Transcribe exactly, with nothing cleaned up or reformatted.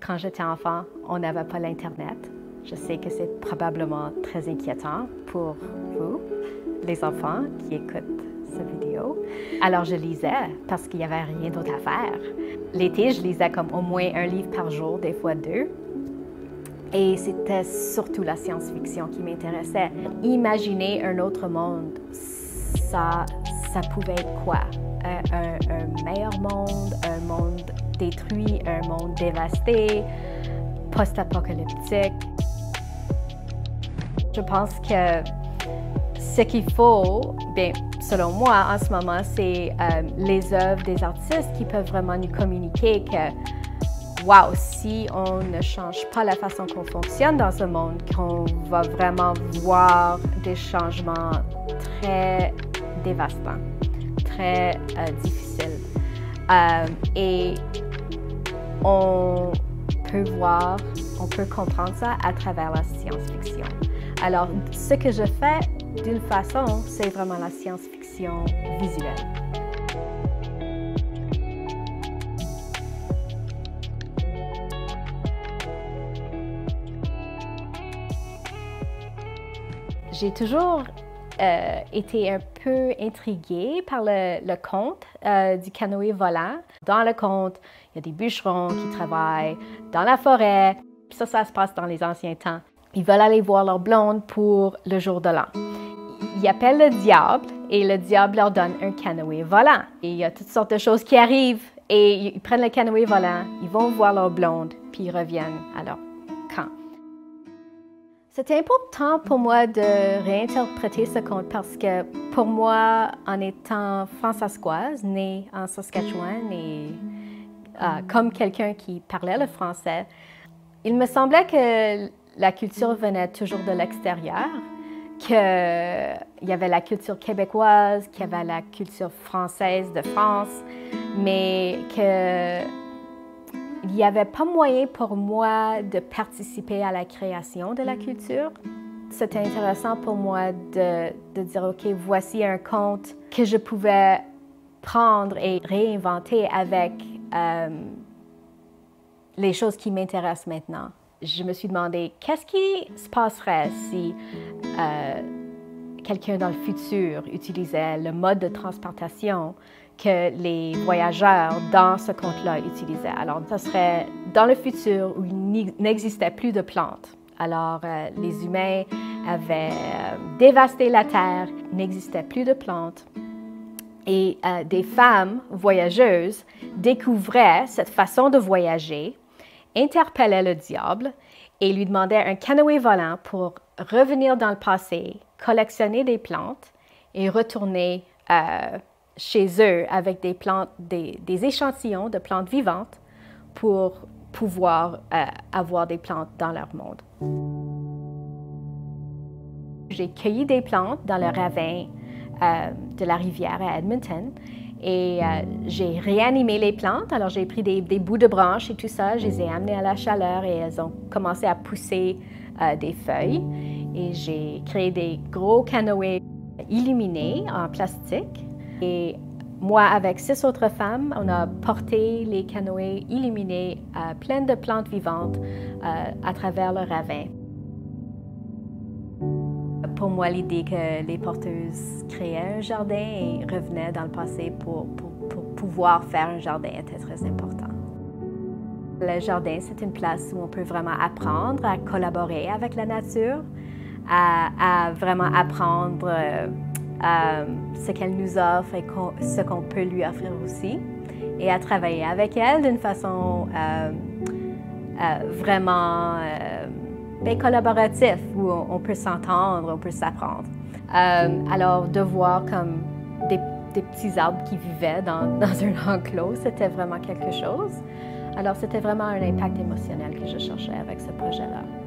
Quand j'étais enfant, on n'avait pas l'Internet. Je sais que c'est probablement très inquiétant pour vous, les enfants qui écoutent cette vidéo. Alors je lisais parce qu'il n'y avait rien d'autre à faire. L'été, je lisais comme au moins un livre par jour, des fois deux. Et c'était surtout la science-fiction qui m'intéressait. Imaginer un autre monde, ça, ça pouvait être quoi? Un, un, un meilleur monde, un monde détruit, un monde dévasté, post-apocalyptique. Je pense que ce qu'il faut, bien, selon moi, en ce moment, c'est euh, les œuvres des artistes qui peuvent vraiment nous communiquer que, wow, si on ne change pas la façon qu'on fonctionne dans ce monde, qu'on va vraiment voir des changements très dévastants, très euh, difficiles. Euh, et on peut voir, on peut comprendre ça à travers la science-fiction. Alors, ce que je fais, d'une façon, c'est vraiment la science-fiction visuelle. J'ai toujours euh, été un peu intriguée par le, le conte euh, du canoë volant. Dans le conte, il y a des bûcherons qui travaillent dans la forêt. Puis ça, ça se passe dans les anciens temps. Ils veulent aller voir leur blonde pour le jour de l'an. Ils appellent le diable et le diable leur donne un canoë volant. Et il y a toutes sortes de choses qui arrivent et ils prennent le canoë volant, ils vont voir leur blonde, puis ils reviennent à leur camp. C'était important pour moi de réinterpréter ce conte parce que pour moi, en étant françaiscoise, née en Saskatchewan et euh, comme quelqu'un qui parlait le français, il me semblait que la culture venait toujours de l'extérieur, qu'il y avait la culture québécoise, qu'il y avait la culture française de France, mais qu'il n'y avait pas moyen pour moi de participer à la création de la culture. C'était intéressant pour moi de, de dire, OK, voici un conte que je pouvais prendre et réinventer avec euh, les choses qui m'intéressent maintenant. Je me suis demandé, qu'est-ce qui se passerait si euh, quelqu'un dans le futur utilisait le mode de transportation que les voyageurs dans ce conte-là utilisaient. Alors, ce serait dans le futur où il n'existait plus de plantes. Alors, euh, les humains avaient euh, dévasté la Terre, il n'existait plus de plantes. Et euh, des femmes voyageuses découvraient cette façon de voyager, interpellaient le diable et lui demandaient un canoë volant pour revenir dans le passé, collectionner des plantes et retourner euh, chez eux avec des plantes, des, des échantillons de plantes vivantes pour pouvoir euh, avoir des plantes dans leur monde. J'ai cueilli des plantes dans le ravin euh, de la rivière à Edmonton et euh, j'ai réanimé les plantes. Alors j'ai pris des, des bouts de branches et tout ça, je les ai amenées à la chaleur et elles ont commencé à pousser euh, des feuilles. Et j'ai créé des gros canoës illuminés en plastique. Et moi, avec six autres femmes, on a porté les canoës illuminés euh, pleins de plantes vivantes euh, à travers le ravin. Pour moi, l'idée que les porteuses créaient un jardin et revenaient dans le passé pour, pour, pour pouvoir faire un jardin était très important. Le jardin, c'est une place où on peut vraiment apprendre à collaborer avec la nature, à, à vraiment apprendre euh, euh, ce qu'elle nous offre et qu ce qu'on peut lui offrir aussi, et à travailler avec elle d'une façon euh, euh, vraiment euh, bien collaborative, où on, on peut s'entendre, on peut s'apprendre. Euh, alors, de voir comme des, des petits arbres qui vivaient dans, dans un enclos, c'était vraiment quelque chose. Alors, c'était vraiment un impact émotionnel que je cherchais avec ce projet-là.